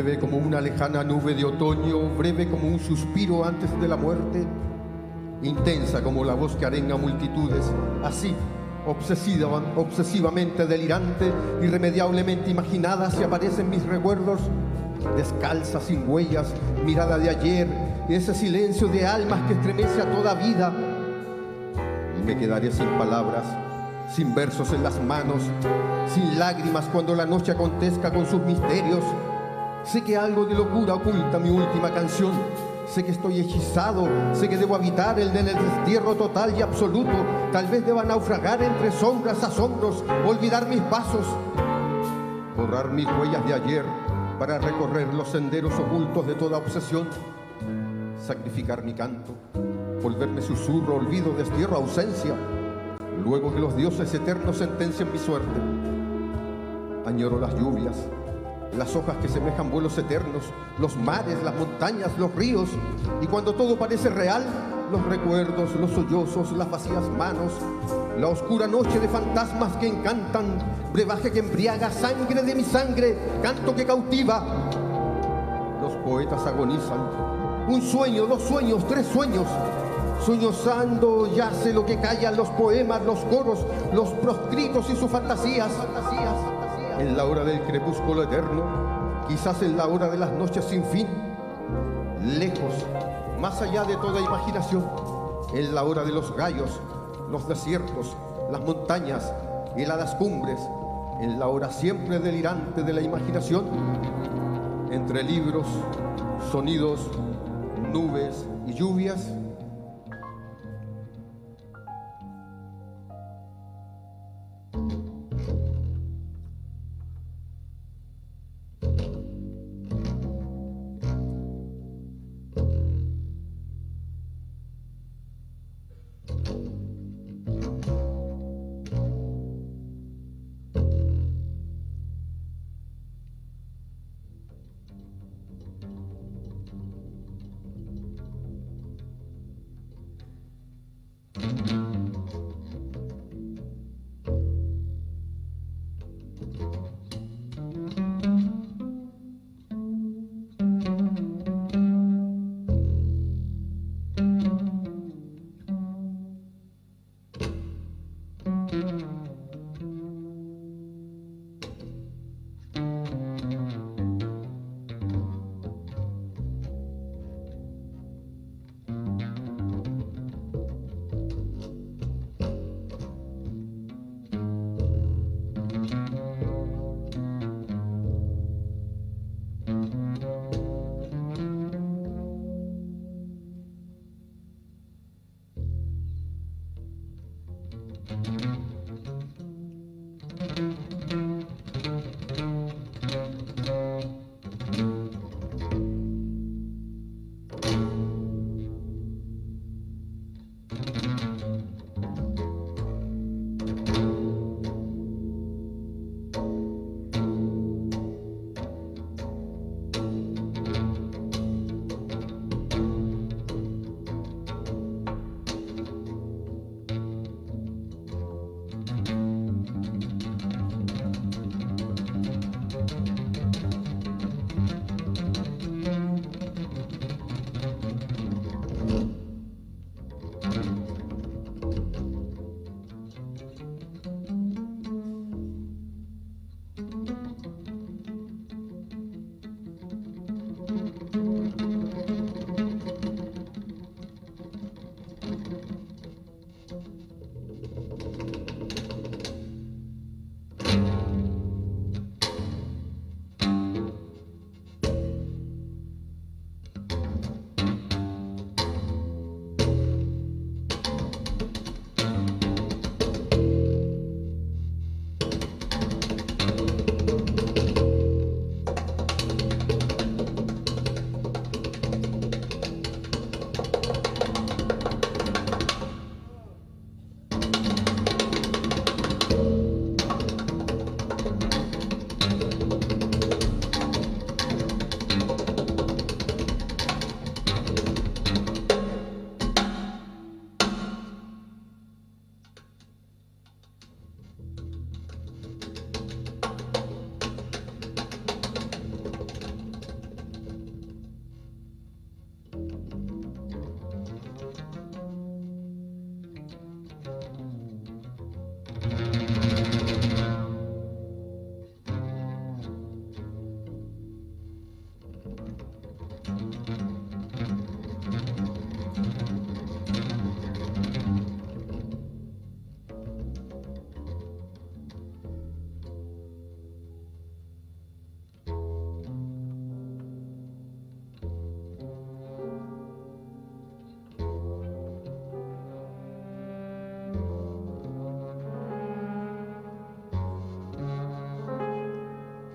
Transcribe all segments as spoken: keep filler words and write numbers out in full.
breve como una lejana nube de otoño, breve como un suspiro antes de la muerte, intensa como la voz que arenga multitudes, así, obsesiva, obsesivamente delirante, irremediablemente imaginada, se aparecen mis recuerdos, descalza, sin huellas, mirada de ayer, ese silencio de almas que estremece a toda vida. Y me quedaré sin palabras, sin versos en las manos, sin lágrimas cuando la noche acontezca con sus misterios. Sé que algo de locura oculta mi última canción. Sé que estoy hechizado, sé que debo habitar el en el destierro total y absoluto. Tal vez deba naufragar entre sombras, asombros, olvidar mis pasos, borrar mis huellas de ayer para recorrer los senderos ocultos de toda obsesión, sacrificar mi canto, volverme susurro, olvido, destierro, ausencia, luego que los dioses eternos sentencien mi suerte. Añoro las lluvias, las hojas que semejan vuelos eternos, los mares, las montañas, los ríos, y cuando todo parece real, los recuerdos, los sollozos, las vacías manos, la oscura noche de fantasmas que encantan, brebaje que embriaga, sangre de mi sangre, canto que cautiva. Los poetas agonizan, un sueño, dos sueños, tres sueños, soñosando yace lo que callan los poemas, los coros, los proscritos y sus fantasías. En la hora del crepúsculo eterno, quizás en la hora de las noches sin fin, lejos, más allá de toda imaginación, en la hora de los gallos, los desiertos, las montañas, heladas cumbres, en la hora siempre delirante de la imaginación, entre libros, sonidos, nubes y lluvias.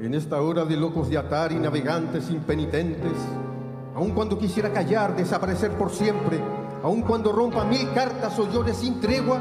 En esta hora de locos de atar y navegantes impenitentes, aun cuando quisiera callar, desaparecer por siempre, aun cuando rompa mil cartas o llore sin tregua,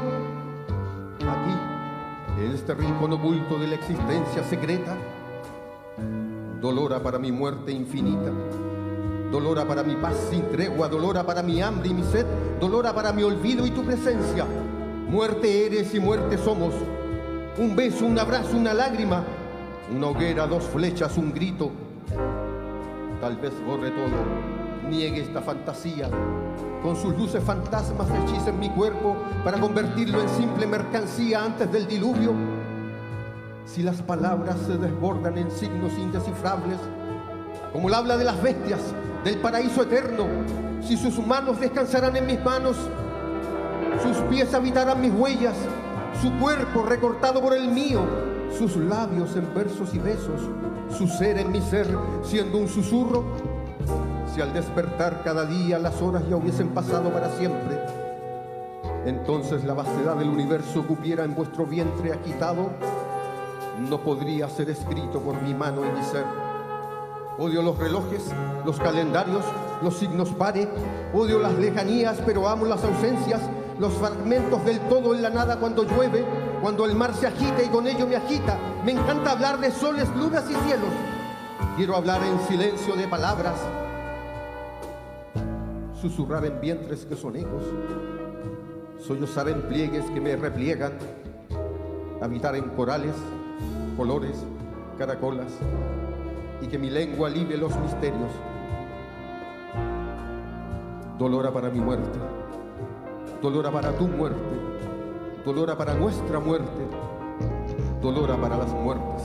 aquí, en este rincón oculto de la existencia secreta, dolora para mi muerte infinita, dolora para mi paz sin tregua, dolora para mi hambre y mi sed, dolora para mi olvido y tu presencia. Muerte eres y muerte somos, un beso, un abrazo, una lágrima, una hoguera, dos flechas, un grito. Tal vez borre todo, niegue esta fantasía, con sus luces fantasmas hechicen mi cuerpo para convertirlo en simple mercancía antes del diluvio. Si las palabras se desbordan en signos indescifrables, como el habla de las bestias, del paraíso eterno, si sus manos descansarán en mis manos, sus pies habitarán mis huellas, su cuerpo recortado por el mío, sus labios en versos y besos, su ser en mi ser siendo un susurro. Si al despertar cada día las horas ya hubiesen pasado para siempre, entonces la vastedad del universo cupiera en vuestro vientre agitado, no podría ser escrito por mi mano en mi ser. Odio los relojes, los calendarios, los signos pare, odio las lejanías, pero amo las ausencias, los fragmentos del todo en la nada cuando llueve, cuando el mar se agita y con ello me agita. Me encanta hablar de soles, lunas y cielos. Quiero hablar en silencio de palabras, susurrar en vientres que son ecos, sollozar en pliegues que me repliegan, habitar en corales, colores, caracolas, y que mi lengua alivie los misterios. Dolora para mi muerte, dolora para tu muerte, dolora para nuestra muerte, dolora para las muertes.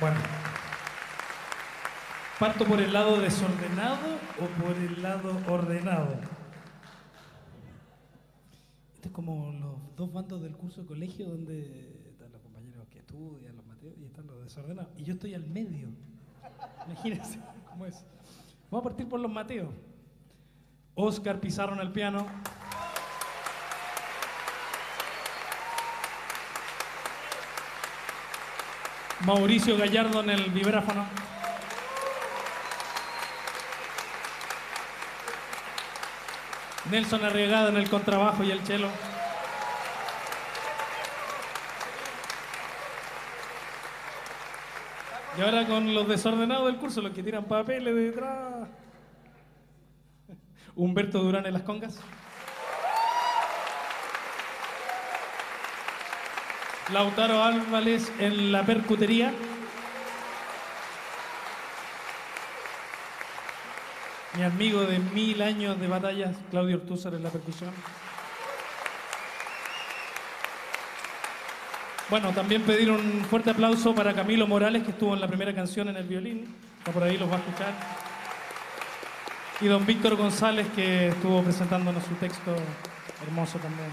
Bueno, ¿parto por el lado desordenado o por el lado ordenado? Este es como los dos bandos del curso de colegio donde están los compañeros que estudian, los mateos, y están los desordenados. Y yo estoy al medio. Imagínense cómo es. Vamos a partir por los mateos. Oscar Pizarro en el piano. Mauricio Gallardo en el vibráfono. Nelson Arriagada en el contrabajo y el cello. Y ahora con los desordenados del curso, los que tiran papeles detrás. Humberto Durán en las congas. Lautaro Álvarez en la percutería. Mi amigo de mil años de batallas, Claudio Ortúzar en la percusión. Bueno, también pedir un fuerte aplauso para Camilo Morales, que estuvo en la primera canción en el violín. Está por ahí, los va a escuchar. Y don Víctor González, que estuvo presentándonos su texto hermoso también.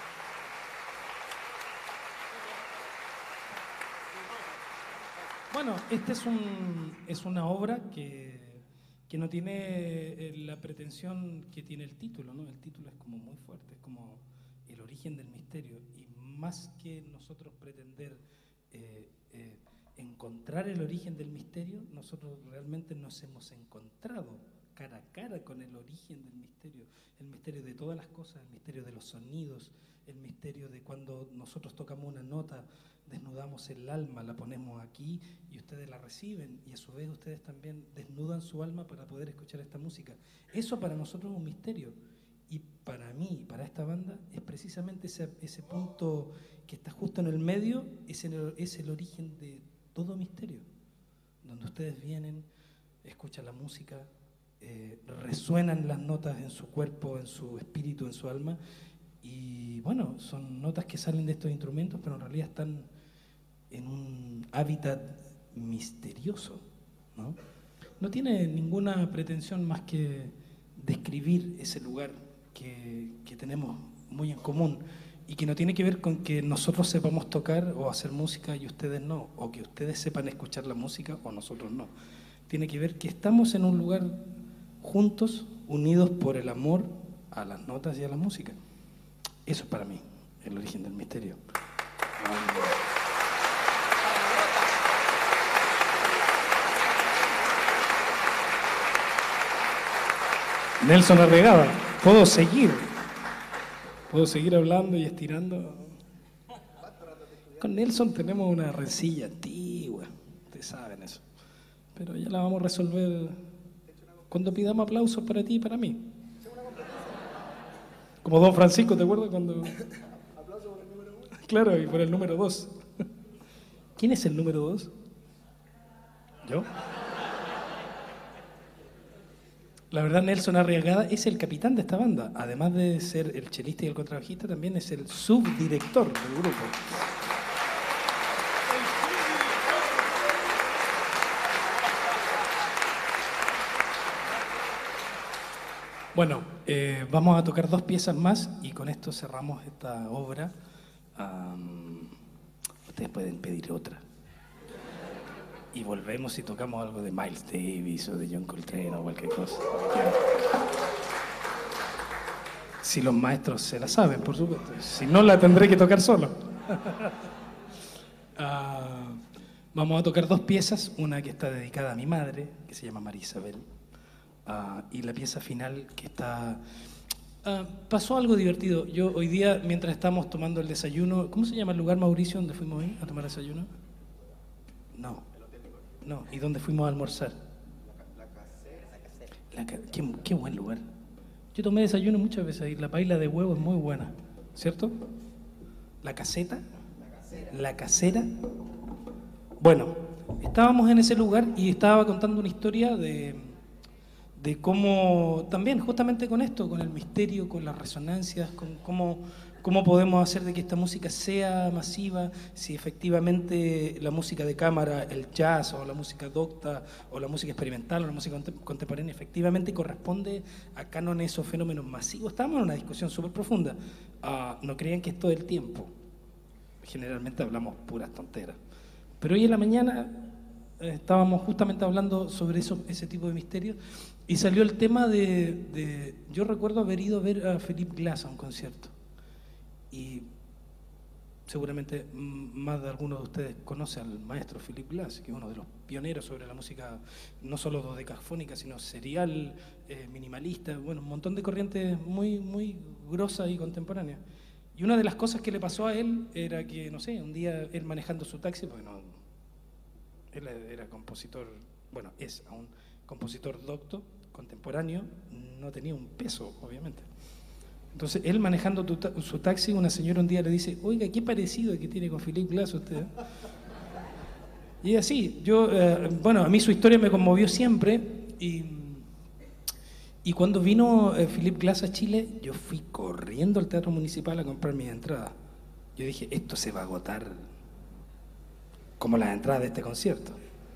Bueno, esta es, un, es una obra que, que no tiene la pretensión que tiene el título, ¿no? El título es como muy fuerte, es como el origen del misterio. Y más que nosotros pretender eh, eh, encontrar el origen del misterio, nosotros realmente nos hemos encontrado cara a cara con el origen del misterio, el misterio de todas las cosas, el misterio de los sonidos, el misterio de cuando nosotros tocamos una nota, desnudamos el alma, la ponemos aquí y ustedes la reciben, y a su vez ustedes también desnudan su alma para poder escuchar esta música. Eso para nosotros es un misterio, y para mí, para esta banda, es precisamente ese, ese punto que está justo en el medio, es el, es el origen de todo misterio, donde ustedes vienen, escuchan la música, eh, resuenan las notas en su cuerpo, en su espíritu, en su alma. Y bueno, son notas que salen de estos instrumentos, pero en realidad están en un hábitat misterioso, ¿no? No tiene ninguna pretensión más que describir ese lugar que, que tenemos muy en común y que no tiene que ver con que nosotros sepamos tocar o hacer música y ustedes no, o que ustedes sepan escuchar la música o nosotros no. Tiene que ver que estamos en un lugar juntos, unidos por el amor a las notas y a la música. Eso es para mí el origen del misterio. Nelson Arriagada, puedo seguir, puedo seguir hablando y estirando. Con Nelson tenemos una rencilla antigua, ustedes saben eso, pero ya la vamos a resolver cuando pidamos aplausos para ti y para mí. Como don Francisco, ¿te acuerdas cuando...? Aplauso por el número uno. Claro, y por el número dos. ¿Quién es el número dos? ¿Yo? La verdad, Nelson Arriagada es el capitán de esta banda. Además de ser el chelista y el contrabajista, también es el subdirector del grupo. Bueno, eh, vamos a tocar dos piezas más y con esto cerramos esta obra. Um, ustedes pueden pedir otra. Y volvemos y tocamos algo de Miles Davis o de John Coltrane o cualquier cosa. Si los maestros se la saben, por supuesto. Si no, la tendré que tocar solo. uh, vamos a tocar dos piezas. Una que está dedicada a mi madre, que se llama María Isabel. Uh, y la pieza final que está... Uh, pasó algo divertido. Yo hoy día, mientras estamos tomando el desayuno... ¿Cómo se llama el lugar, Mauricio, donde fuimos hoy a tomar desayuno? No. No. ¿Y dónde fuimos a almorzar? La, la casera. La, qué, qué buen lugar. Yo tomé desayuno muchas veces ahí. La paila de huevo es muy buena, ¿cierto? ¿La caseta? La casera. ¿La casera? Bueno, estábamos en ese lugar y estaba contando una historia de... de cómo, también justamente con esto, con el misterio, con las resonancias, con cómo, cómo podemos hacer de que esta música sea masiva, si efectivamente la música de cámara, el jazz o la música docta o la música experimental o la música contemporánea efectivamente corresponde a cánones o fenómenos masivos. Estamos en una discusión súper profunda. Uh, no crean que es todo el tiempo. Generalmente hablamos puras tonteras. Pero hoy en la mañana eh, estábamos justamente hablando sobre eso, ese tipo de misterios y salió el tema de, de... Yo recuerdo haber ido a ver a Philip Glass a un concierto. Y seguramente más de algunos de ustedes conocen al maestro Philip Glass, que es uno de los pioneros sobre la música, no solo dodecafónica, sino serial, eh, minimalista, bueno, un montón de corrientes muy, muy grosas y contemporáneas. Y una de las cosas que le pasó a él era que, no sé, un día él manejando su taxi, porque no, él era compositor, bueno, es aún compositor docto, contemporáneo, no tenía un peso, obviamente. Entonces, él manejando tu ta su taxi, una señora un día le dice, oiga, qué parecido que tiene con Philip Glass usted. Y así, yo, eh, bueno, a mí su historia me conmovió siempre, y, y cuando vino eh, Philip Glass a Chile, yo fui corriendo al Teatro Municipal a comprar mis entradas. Yo dije, esto se va a agotar como las entradas de este concierto.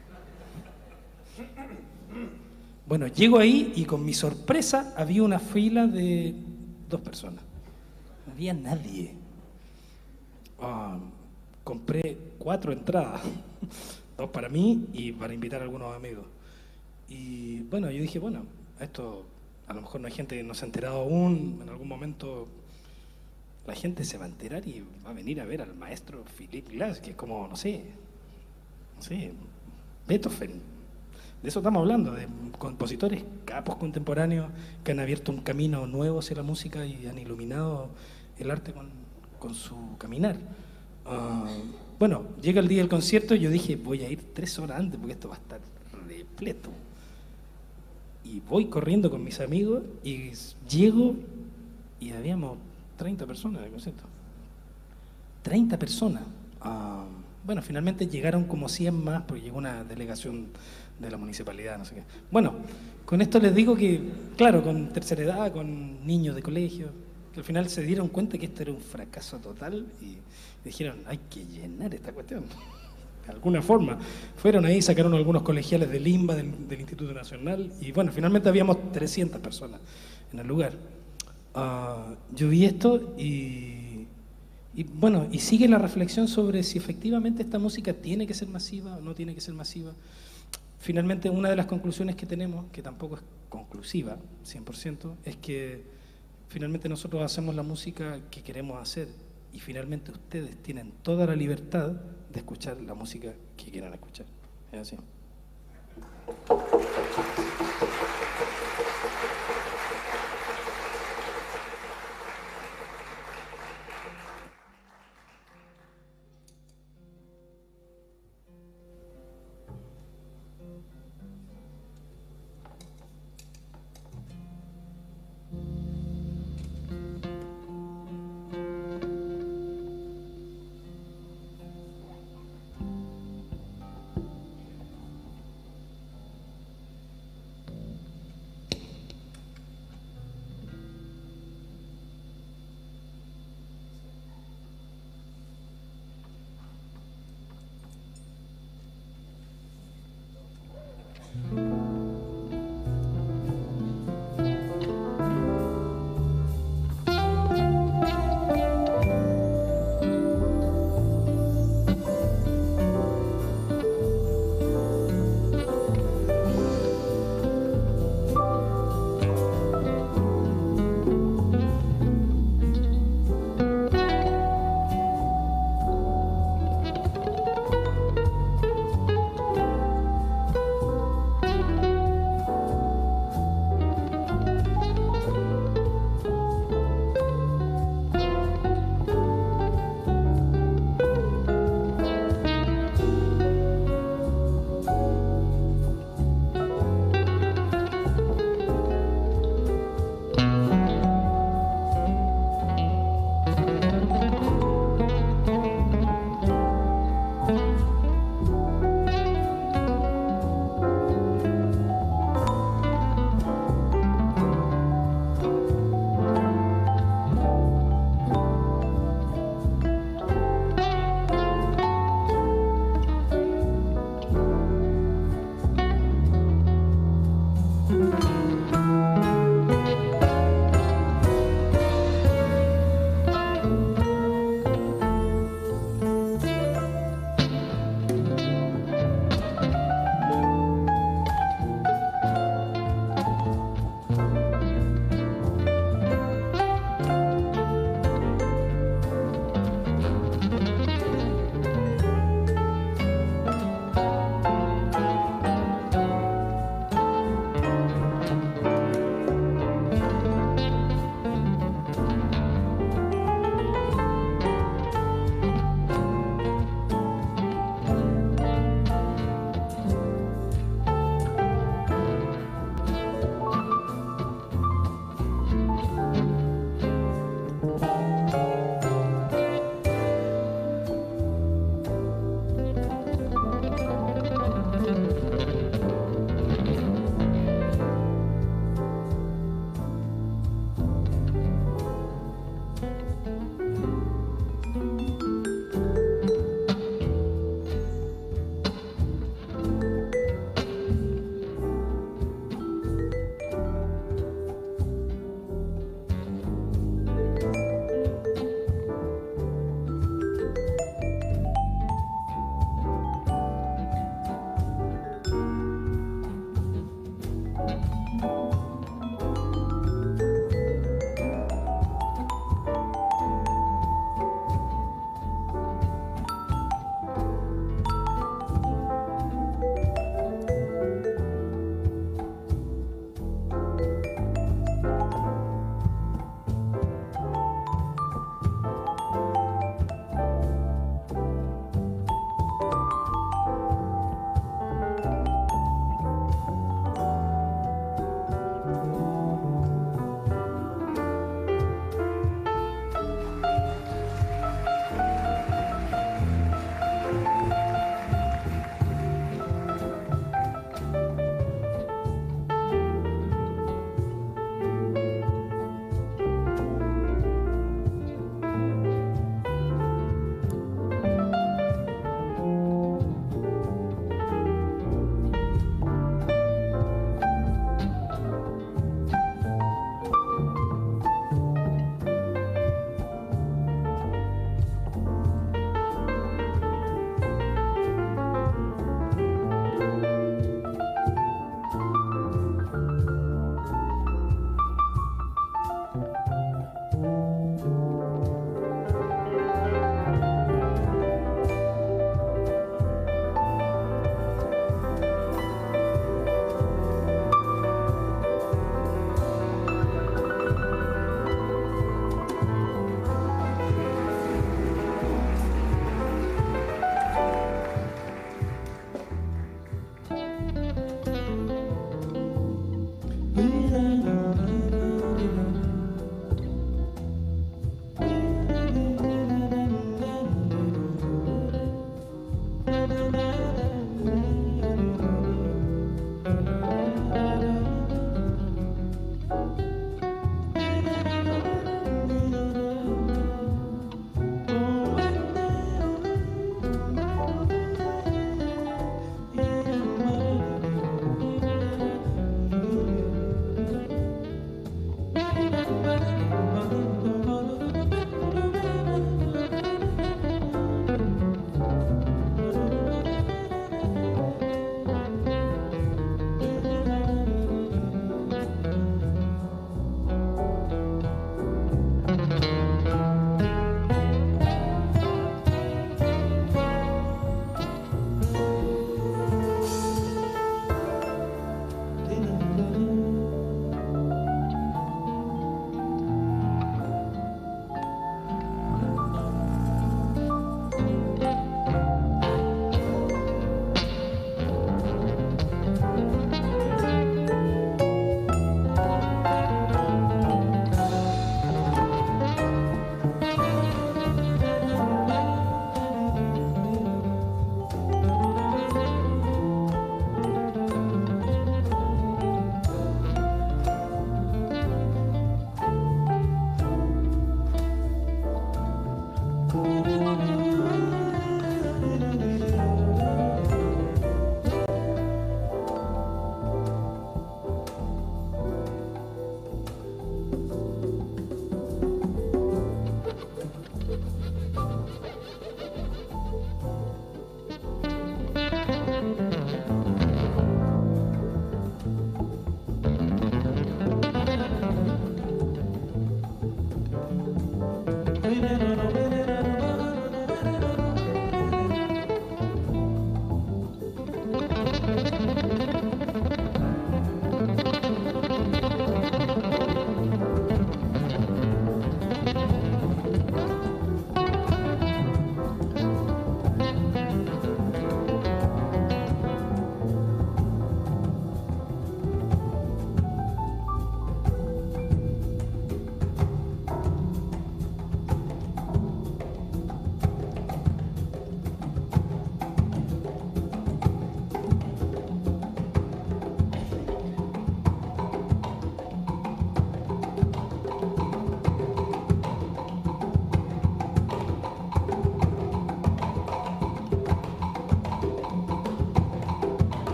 Bueno, llego ahí y con mi sorpresa había una fila de dos personas. No había nadie. Uh, compré cuatro entradas, dos para mí y para invitar a algunos amigos. Y bueno, yo dije, bueno, esto a lo mejor no hay gente que no se ha enterado aún, en algún momento la gente se va a enterar y va a venir a ver al maestro Philip Glass, que es como, no sé, no sé, Beethoven. De eso estamos hablando, de compositores capos contemporáneos que han abierto un camino nuevo hacia la música y han iluminado el arte con, con su caminar. Uh, bueno, llega el día del concierto y yo dije, voy a ir tres horas antes porque esto va a estar repleto. Y voy corriendo con mis amigos y llego y habíamos treinta personas en el concierto. treinta personas. Uh, bueno, finalmente llegaron como cien más porque llegó una delegación de la municipalidad, no sé qué. Bueno, con esto les digo que, claro, con tercera edad, con niños de colegio, que al final se dieron cuenta que esto era un fracaso total y dijeron, hay que llenar esta cuestión. De alguna forma. Fueron ahí, sacaron algunos colegiales del INBA, del, del Instituto Nacional, y bueno, finalmente habíamos trescientas personas en el lugar. Uh, yo vi esto y, y bueno, y sigue la reflexión sobre si efectivamente esta música tiene que ser masiva o no tiene que ser masiva. Finalmente, una de las conclusiones que tenemos, que tampoco es conclusiva, cien por ciento, es que finalmente nosotros hacemos la música que queremos hacer y finalmente ustedes tienen toda la libertad de escuchar la música que quieran escuchar. Es así.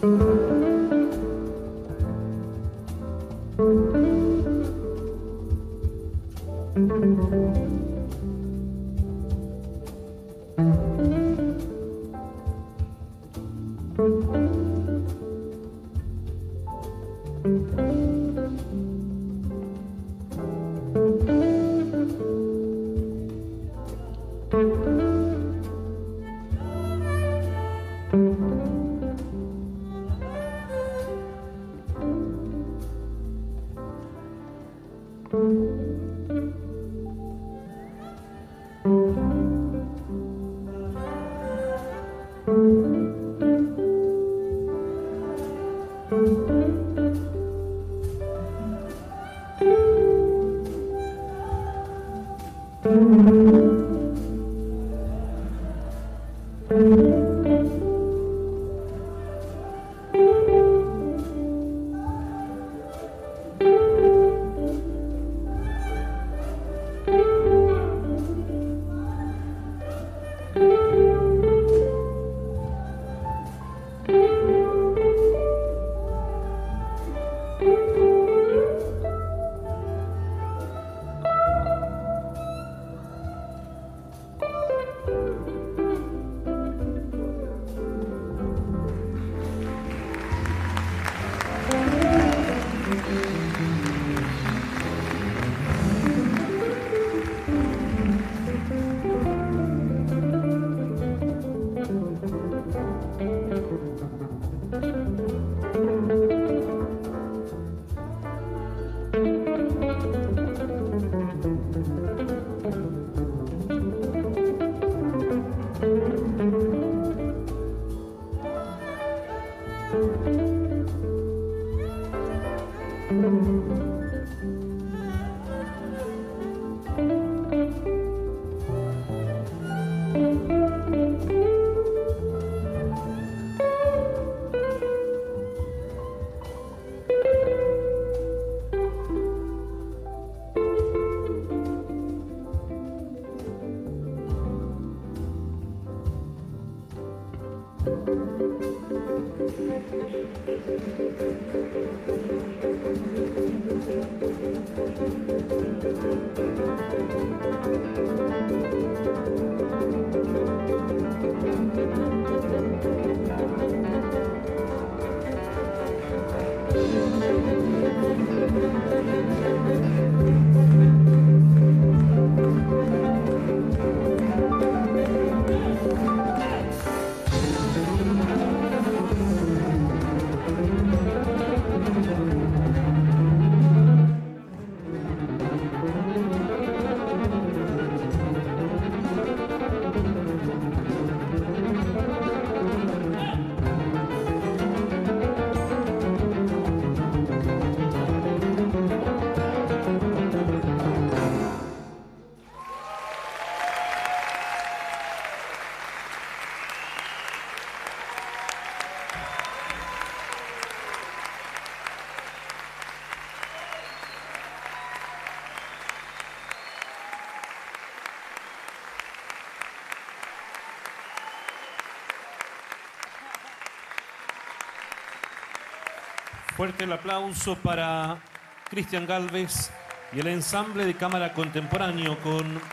Fuerte el aplauso para Cristian Gálvez y el ensamble de cámara contemporáneo con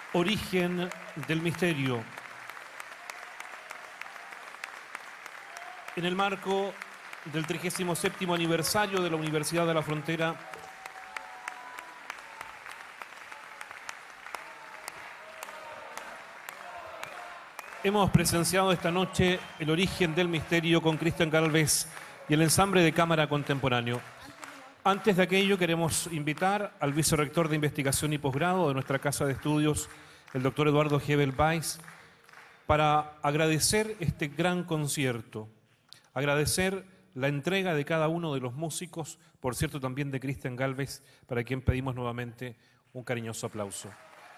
Origen del Misterio. En el marco del trigésimo séptimo aniversario de la Universidad de la Frontera, hemos presenciado esta noche el Origen del Misterio con Cristian Gálvez y el ensamble de cámara contemporáneo. Antes de aquello, queremos invitar al vicerrector de Investigación y Posgrado de nuestra Casa de Estudios, el doctor Eduardo Hebel Weiss, para agradecer este gran concierto, agradecer la entrega de cada uno de los músicos, por cierto también de Cristian Gálvez, para quien pedimos nuevamente un cariñoso aplauso.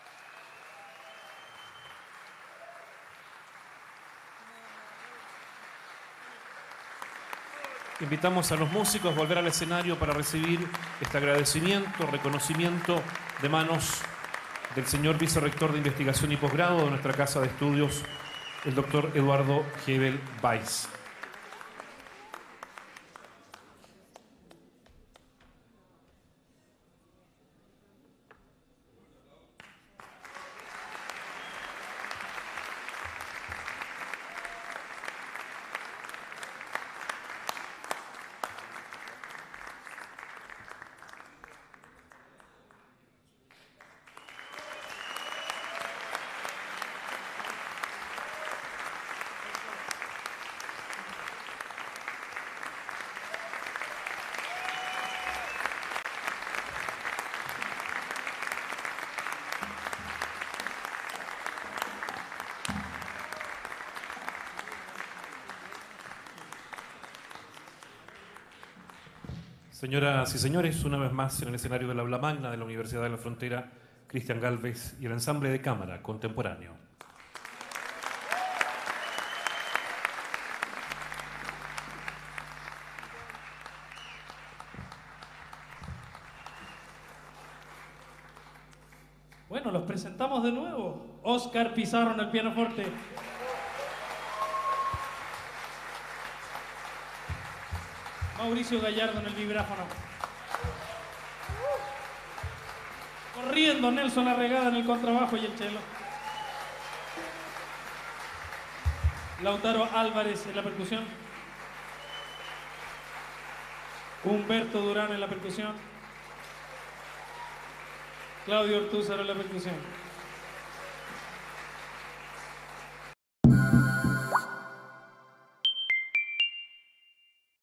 Invitamos a los músicos a volver al escenario para recibir este agradecimiento, reconocimiento de manos del señor vicerrector de Investigación y Posgrado de nuestra Casa de Estudios, el doctor Eduardo Hebel Weiss. Señoras y señores, una vez más en el escenario del aula magna de la Universidad de la Frontera, Cristian Gálvez y el ensamble de cámara contemporáneo. Bueno, los presentamos de nuevo. Oscar Pizarro en el pianoforte. Mauricio Gallardo en el vibráfono. Corriendo Nelson Arregada en el contrabajo y el cello. Lautaro Álvarez en la percusión. Humberto Durán en la percusión. Claudio Ortúzar en la percusión.